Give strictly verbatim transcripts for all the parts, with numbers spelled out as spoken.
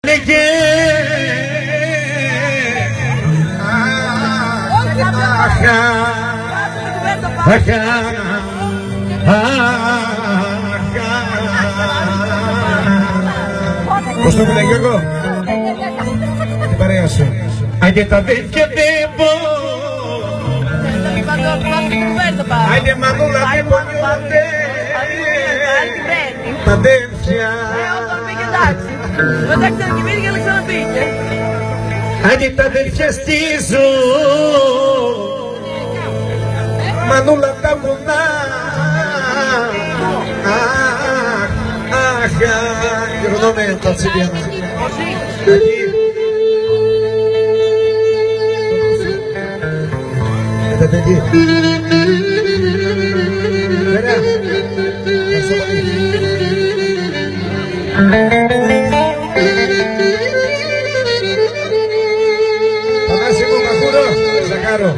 Πώς το μιλάει Γιώργο? Την παρέα σου. Άντε τα αδέρφια δεν μπορώ. Άντε Μανούλα δεν πονιούνται. Τα αδέρφια. Άντε τα αδέρφια στη ζω. Μανούλα τα βουνά. Αχ, γυρνούμε τα τσιμπιάνα. Это παιδί. Ωραία. Ευχαριστώ πολύ. Θανάση μου Μαχούρο, Ζαχάρο.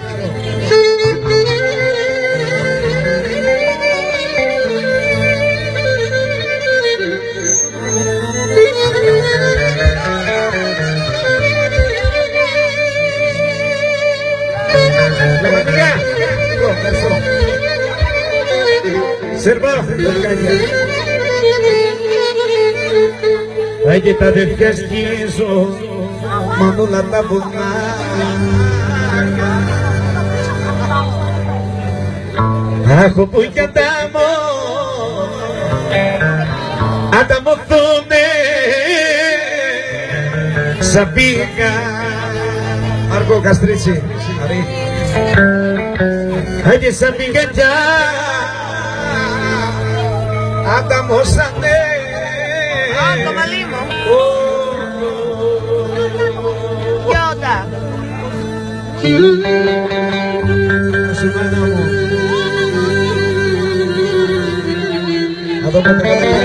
Σερβά, Άγιε τα αδερφιά σκίζω, Μανούλα τα βουνά. Αχ, όπου κι αντάμω, ανταμωθούνε, σαν πήγα. Μάρκο Καστρίτσι, Αρή. Άγιε σαν πήγα κι ανταμώσανε. Α, το μαλλί μου. Γιώτα. Να δω πότε